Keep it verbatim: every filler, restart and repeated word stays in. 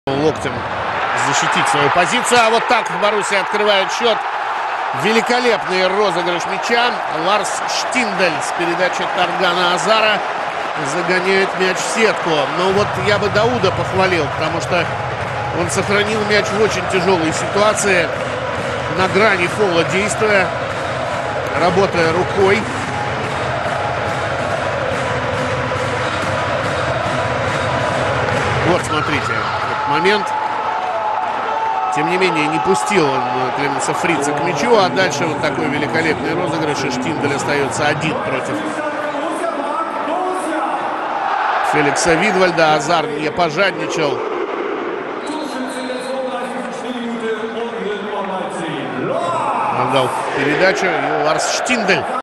локтем защитить свою позицию. А вот так Боруссия открывает счет. Великолепный розыгрыш мяча. Ларс Штиндель с передачи Таргана Азара загоняет мяч в сетку. Но вот я бы Дауда похвалил, потому что он сохранил мяч в очень тяжелой ситуации, на грани фола действуя, работая рукой. Вот, смотрите, этот момент. Тем не менее, не пустил он Клеменса Фрица к мячу, а дальше вот такой великолепный розыгрыш, и Штиндель остается один против Феликса Видвальда. Азар не пожадничал. Отдал передачу, и Ларс Штиндель